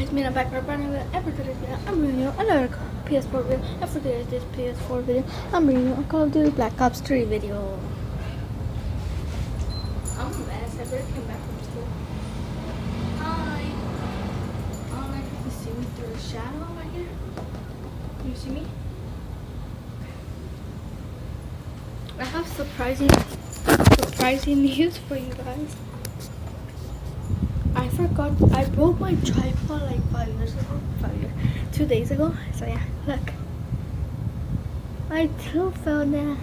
guys, me and I'm back with every today's video. I'm bringing you another PS4 video. And for today's PS4 video, I'm bringing you a Call of Duty Black Ops 3 video. I'm a mess. I better came back from school. Hi. I don't know if you can see me through the shadow right here. Can you see me? I have surprising news for you guys. I forgot I broke my tripod like 2 days ago. So yeah, look. I too fell down.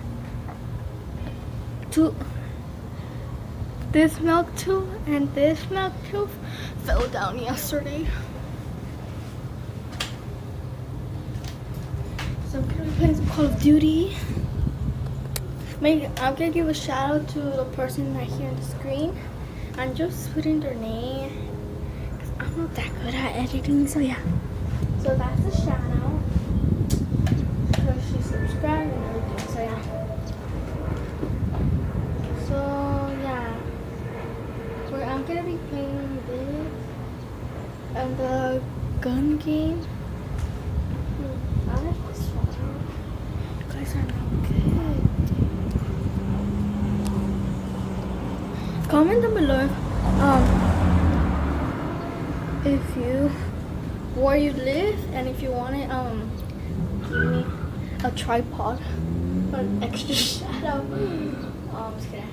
This milk tube and this milk tube fell down yesterday. So I'm gonna be playing some Call of Duty. I'm gonna give a shout out to the person right here on the screen. I'm just putting their name because I'm not that good at editing, so yeah. So that's a shout out because she subscribed and everything, so yeah. So yeah, I'm gonna be playing this and the gun game. I like this one. You guys are not good. Comment down below if you where you live and if you want to give me a tripod or an extra shadow. I'm just kidding.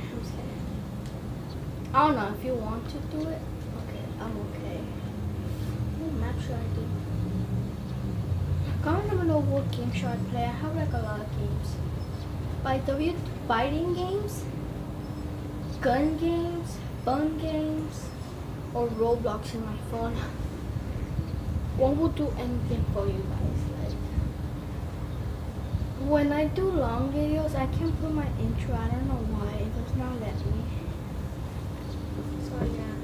I don't know if you want to do it. Okay, I'm okay. What map should I do? Comment down below what game should I play. I have like a lot of games. By W, fighting games, gun games, fun games, or Roblox in my phone. One will do anything for you guys. Like when I do long videos, I can't put my intro. I don't know why. It does not let me. So yeah.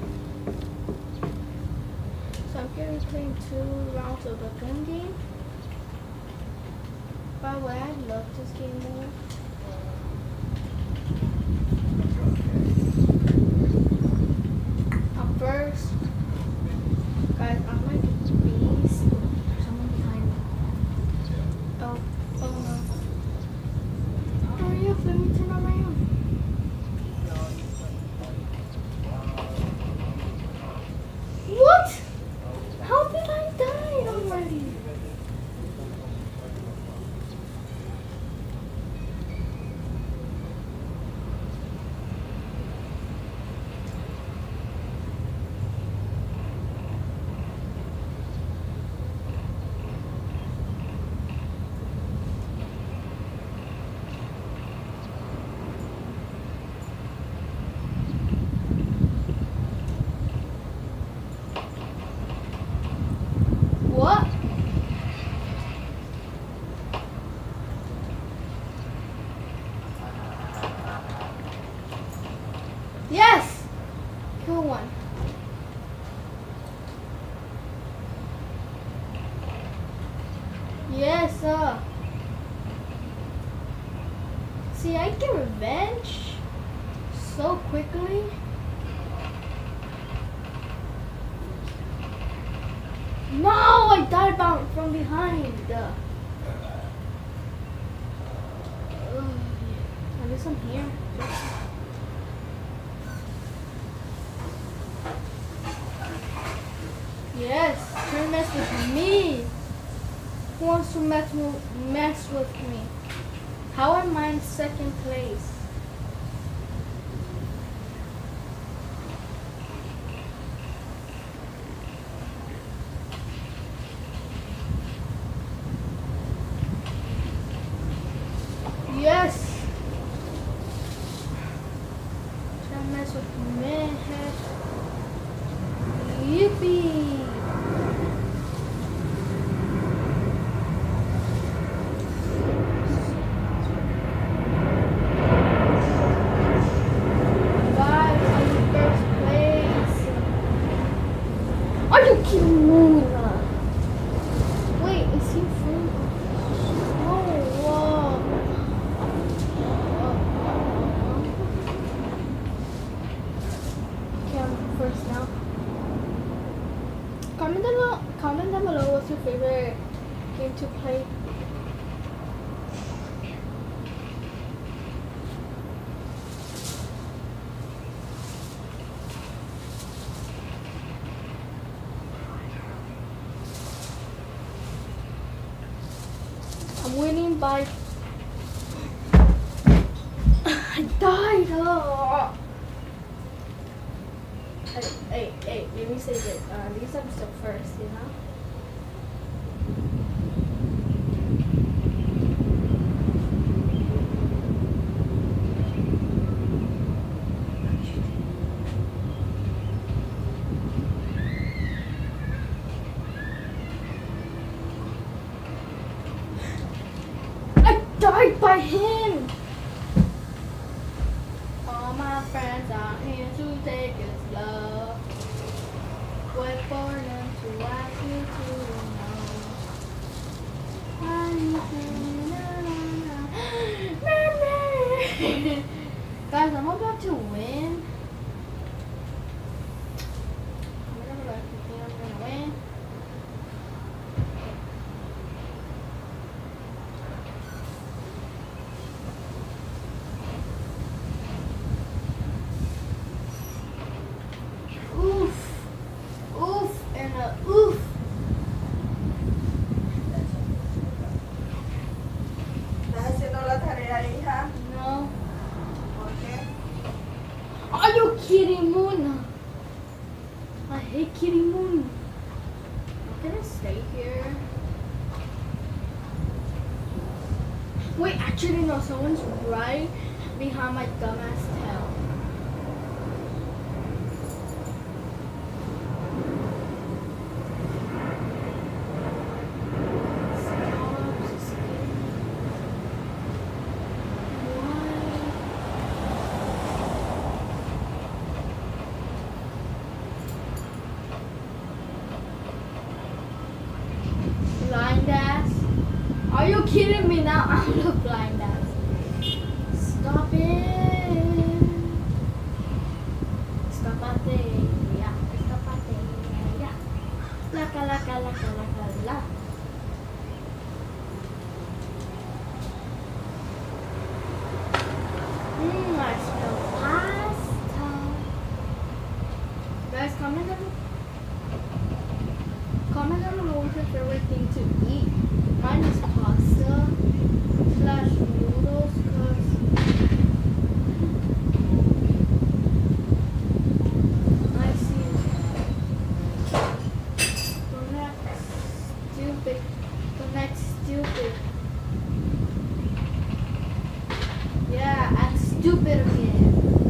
So I'm gonna be playing 2 rounds of the gun game. By the way, I love this game more. First, guys, I'm like bees. There's someone behind me. Oh no. Hurry up, let me turn around. What? How did I die already? What? Yes! Kill one. Yes, sir. See, I get revenge so quickly. No, I died from behind. At least I'm here. Yes, try to mess with me. Who wants to mess with me? How am I in second place? Yes! Try to mess with me. Yippee! Guys, I'm in first place. Are you kidding me? Wait, is he free? Oh, whoa. Okay, I'm first now. comment down below what's your favorite game to play. I'm winning by. I died. Oh. Hey, let me say this. These I'm still first, you know? I died by him! All my friends are here to take it slow. Wait for them to ask you to know. Guys, I'm about to win. I'm gonna win. Oof, and a oof. ¿Estás haciendo la tarea, hija? No. ¿Por qué? Are you kidding, Moon? I hate kidding, Moon. I'm gonna stay here. Wait, actually no, someone's right behind my dumbass tail. Blind ass. Are you kidding me now? I'm the blind ass. Stop it. Escapate. Yeah. Escapate. Yeah. La. I smell pasta. Guys, comment down below what's your favorite thing to eat. Mine is pasta / noodles, cause I see the next stupid. Yeah, I'm stupid again.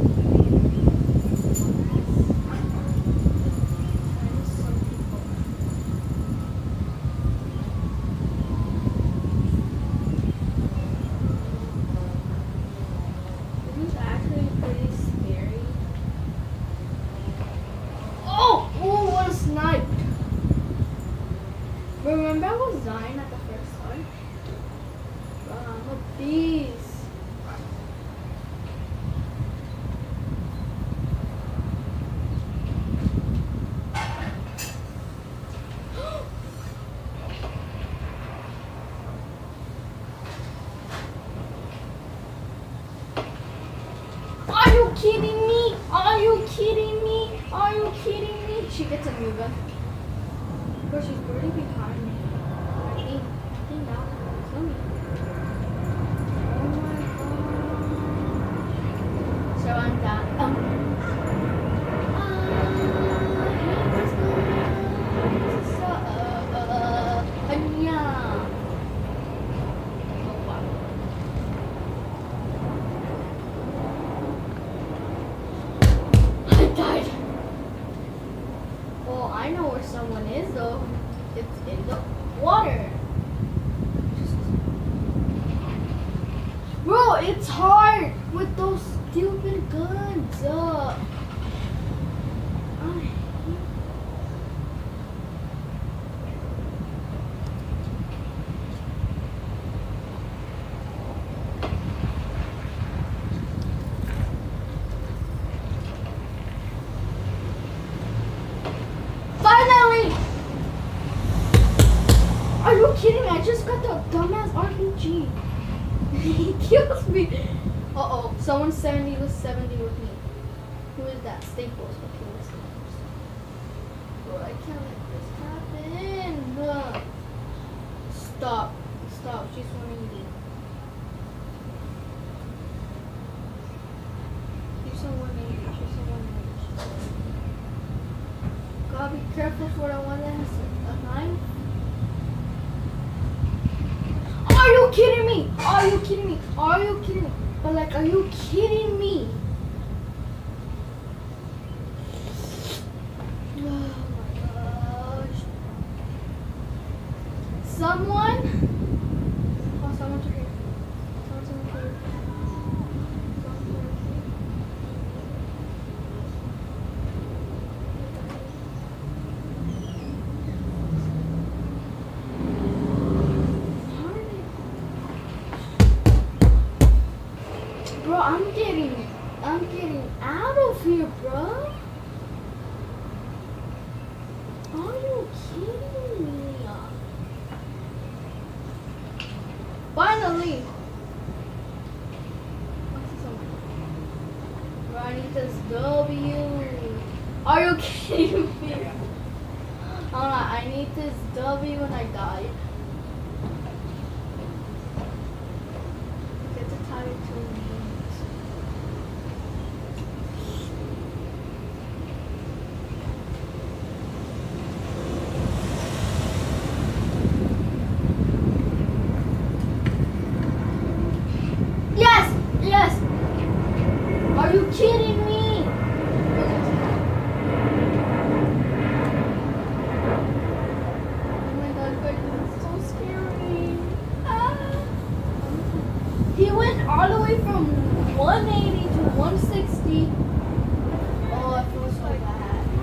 Remember I was dying at the first time? I'm a beast. Are you kidding me? Are you kidding me? Are you kidding me? She gets a new gun. Bro, she's really behind me. I think now she'll kill me. Oh my god. So I'm done. Yeah. Oh wow. I died. Well, I know where someone is though. It's in the water. Bro, it's hard with those stupid guns. Finally! kidding me? I just got the dumbass RPG. He kills me. Uh-oh. Someone 70 was 70 with me. Who is that? Staples. Okay, what's Staples? Bro, I can't let this happen. Stop. Stop. She's warning me. She's on 180. She's on 180. Gotta be careful for the one that has a knife. Are you kidding me? Are you kidding me? Are you kidding me? But like, are you kidding me? Oh my gosh. Someone? Oh, someone took it. Someone took it. Bro, I'm getting out of here, bro. Are you kidding me? Finally. Bro, I need this W. Are you kidding me? I need this W when I die. Get the tire to me. Yes! Are you kidding me? Oh my god, that's so scary. Ah. He went all the way from 180 to 160. Oh, I feel so bad.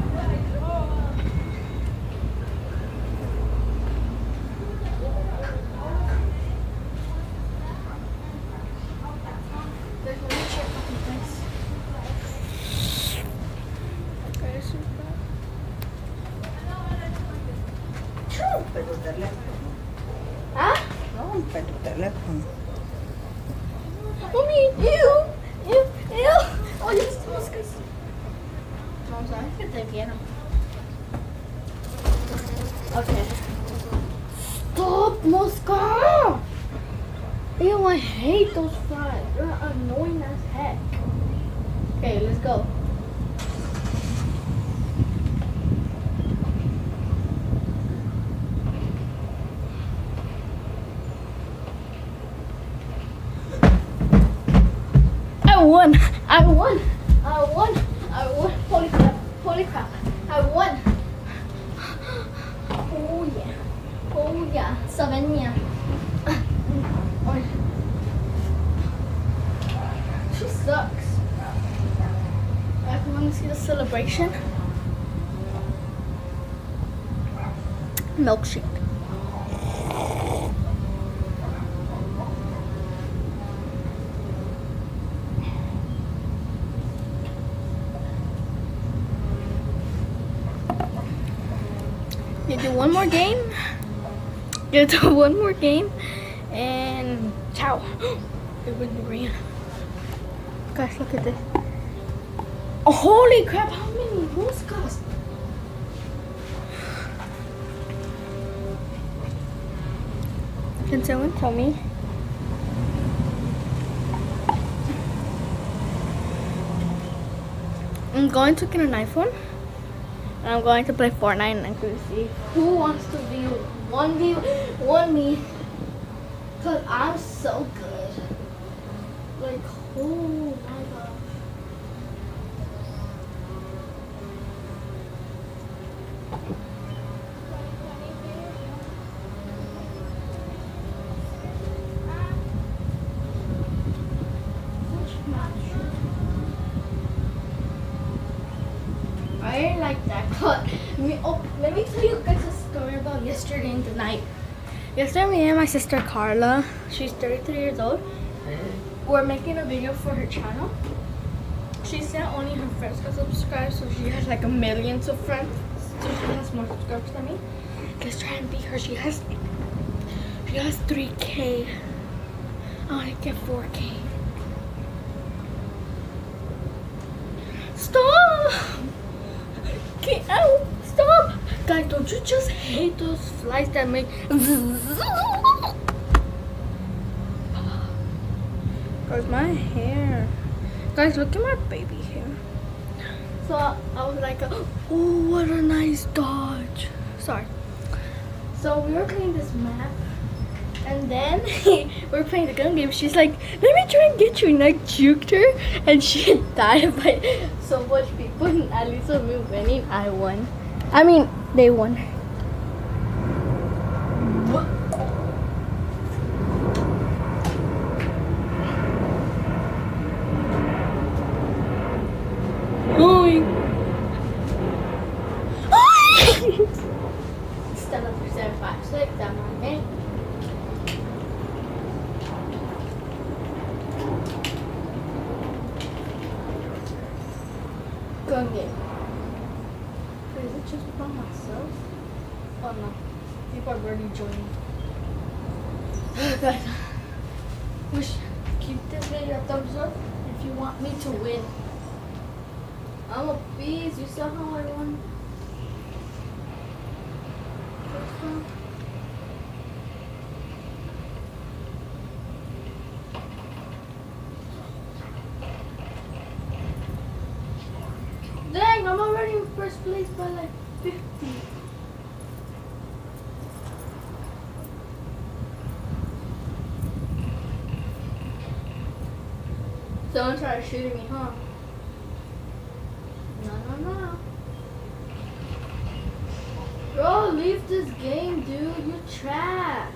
Rompe tu teléfono. ¿Ah? Rompe tu teléfono. Mommy, ew. Oh, yo estoy disgusting. Vamos a ver que te quiero. Okay. Stop, Mosca! Ew, I hate those fries. They're annoying as heck. Okay, let's go. I won. Holy crap. I won. Oh yeah. Savannah. She sucks. Alright, we want to see the celebration. Milkshake. You do one more game. You do one more game, and ciao. It would be rain. Guys, look at this. Oh, holy crap! How many moscas? Can someone tell me? I'm going to get an iPhone. And I'm going to play Fortnite and I'm going to see who wants to be 1v1 me. Cause I'm so good. Like, oh my gosh. I didn't like that cut. Let me tell you guys a story about yesterday and tonight. Yesterday, me and my sister Carla, she's 33 years old, we're making a video for her channel. She said only her friends can subscribe, so she has like millions of friends. So she has more subscribers than me. Let's try and beat her. She has Just 3K. I want to get 4K. Stop! Get out! Stop! Guys, don't you just hate those flies that make Guys, my hair. Guys, look at my baby hair. So I was like, oh, what a nice dodge. Sorry. So we were playing this map, and then we were playing the gun game. She's like, let me try and get you, and I juked her, and she died by so much people. And at least when we were winning, I won. I mean, they won. Stand up for 756, that might be. Gun game. Is it just by myself? Oh no. People are already joining. Guys, wish keep this video a thumbs up if you want me to win. I'm a beast. You saw how I won. First one. Dang, I'm already in first place by like 50. Someone tried shooting me, huh? No. Bro, leave this game, dude. You're trash.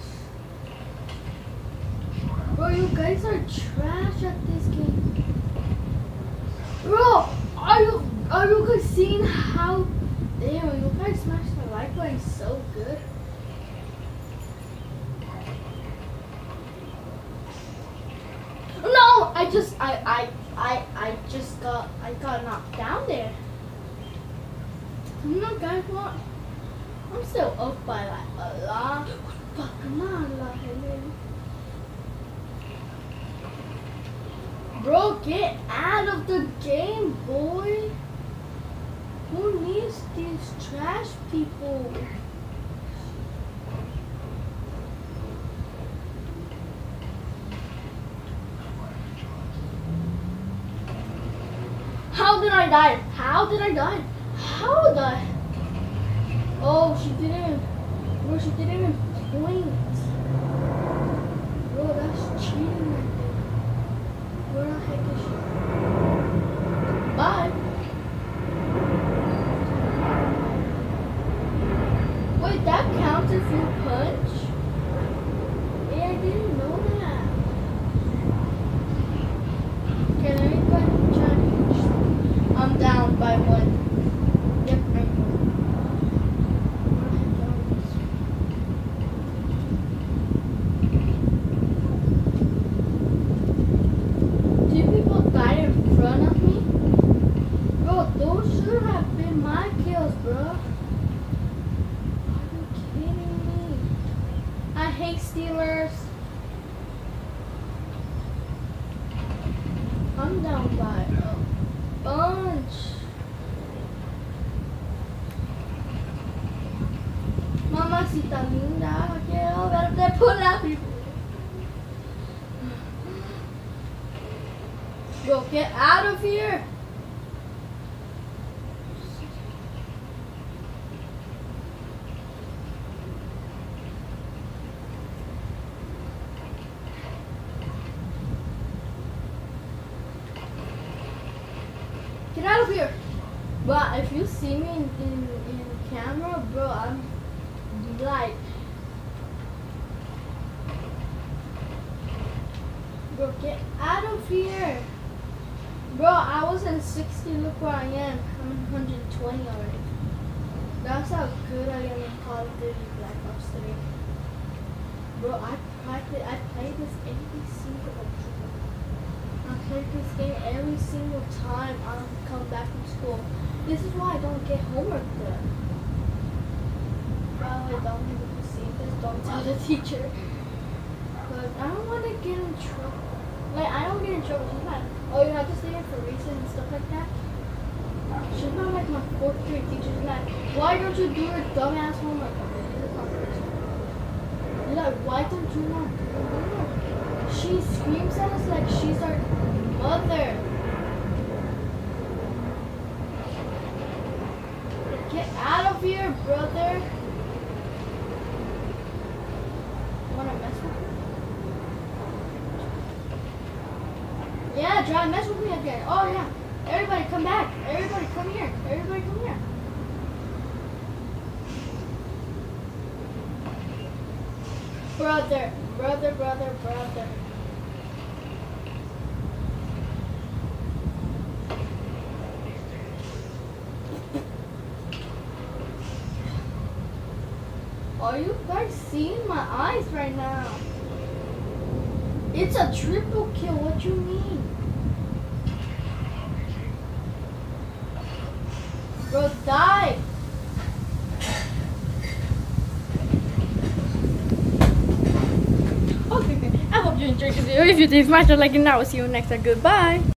Bro, you guys are trash at this game. Bro, are you guys seeing how damn you guys smashed the like button so good? No, I got knocked down there. You know, guys, what? I'm still up by like a lot. Come on, bro, get out of the game, boy. Who needs these trash people? How did I die? How did I die? How did I? Oh, she didn't. Bro, she didn't even point. Bro, that's cheating right there. Where the heck is she? Bye. Wait, that counts if you punch? Yeah, I didn't know that. Okay, let me go ahead and try. I'm down by 1. Yep, I know. Two people died in front of me? Bro, those should have been my kills, bro. Are you kidding me? I hate Steelers. I'm down by a bunch. Mamacita linda, quiero verte por la people. Bro, get out of here. Get out of here. But if you see me in camera, bro, I'm like, bro, get out of here. Bro, I was in 60, look where I am. I'm in 120 already. That's how good I am in Call of Duty Black Ops 3. Bro, I play this every single I play this game every single time I come back from school. This is why I don't get homework done. Probably don't even see this. Don't tell the teacher. Cause I don't want to get in trouble. Like, I don't get in trouble. She's not, oh, you have to stay here for reason and stuff like that. She's not like my 4th grade teacher. She's like, why don't you do your dumbass homework? She's like, why don't you want to do your homework? She screams at us like she's our mother. Get out of here, brother. You wanna mess with me? Yeah, try to mess with me again. Oh yeah. Everybody come back. Everybody come here. Everybody come here. Brother. Brother, brother, brother. Are you guys seeing my eyes right now? It's a triple kill. What you mean? Bro, die! Okay. I hope you enjoyed the video. If you did, smash the like and I will see you next time. Goodbye!